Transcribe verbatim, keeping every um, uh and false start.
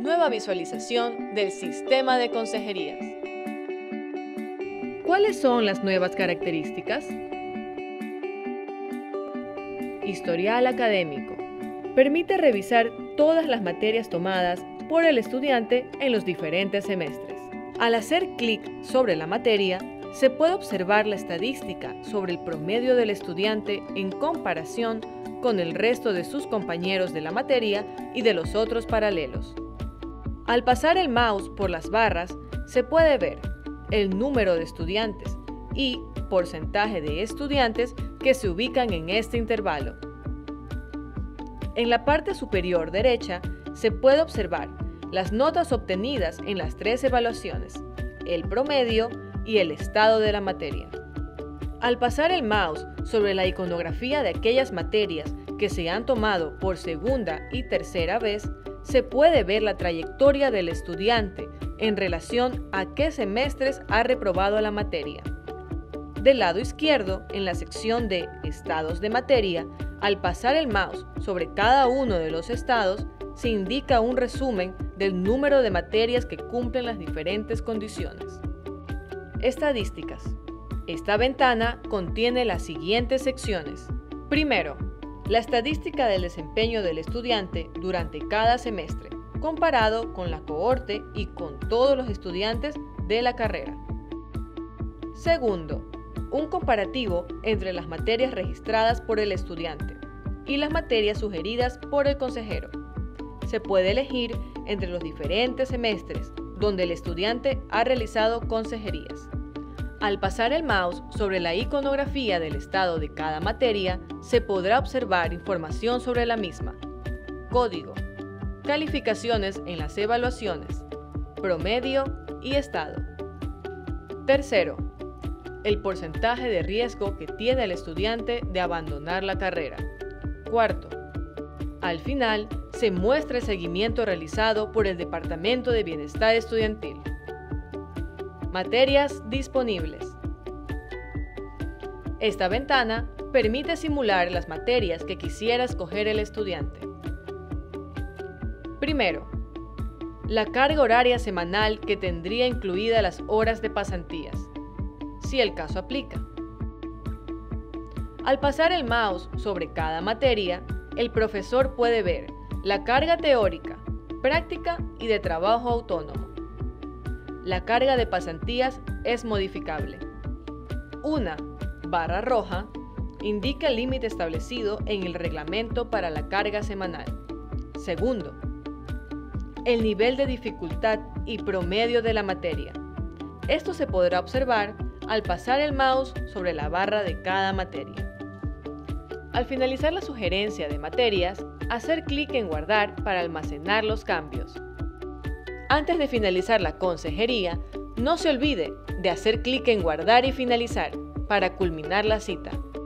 Nueva visualización del sistema de consejerías. ¿Cuáles son las nuevas características? Historial académico. Permite revisar todas las materias tomadas por el estudiante en los diferentes semestres. Al hacer clic sobre la materia, se puede observar la estadística sobre el promedio del estudiante en comparación con el resto de sus compañeros de la materia y de los otros paralelos. Al pasar el mouse por las barras, se puede ver el número de estudiantes y porcentaje de estudiantes que se ubican en este intervalo. En la parte superior derecha se puede observar las notas obtenidas en las tres evaluaciones, el promedio y el estado de la materia. Al pasar el mouse sobre la iconografía de aquellas materias que se han tomado por segunda y tercera vez, se puede ver la trayectoria del estudiante en relación a qué semestres ha reprobado la materia. Del lado izquierdo, en la sección de Estados de materia, al pasar el mouse sobre cada uno de los estados, se indica un resumen del número de materias que cumplen las diferentes condiciones. Estadísticas. Esta ventana contiene las siguientes secciones. Primero, la estadística del desempeño del estudiante durante cada semestre, comparado con la cohorte y con todos los estudiantes de la carrera. Segundo, un comparativo entre las materias registradas por el estudiante y las materias sugeridas por el consejero. Se puede elegir entre los diferentes semestres donde el estudiante ha realizado consejerías. Al pasar el mouse sobre la iconografía del estado de cada materia, se podrá observar información sobre la misma, código, calificaciones en las evaluaciones, promedio y estado. Tercero, el porcentaje de riesgo que tiene el estudiante de abandonar la carrera. Cuarto, al final se muestra el seguimiento realizado por el Departamento de Bienestar Estudiantil. Materias disponibles. Esta ventana permite simular las materias que quisiera escoger el estudiante. Primero, la carga horaria semanal que tendría incluida las horas de pasantías, si el caso aplica. Al pasar el mouse sobre cada materia, el profesor puede ver la carga teórica, práctica y de trabajo autónomo. La carga de pasantías es modificable. Una barra roja indica el límite establecido en el reglamento para la carga semanal. Segundo, el nivel de dificultad y promedio de la materia. Esto se podrá observar al pasar el mouse sobre la barra de cada materia. Al finalizar la sugerencia de materias, hacer clic en Guardar para almacenar los cambios. Antes de finalizar la consejería, no se olvide de hacer clic en Guardar y finalizar para culminar la cita.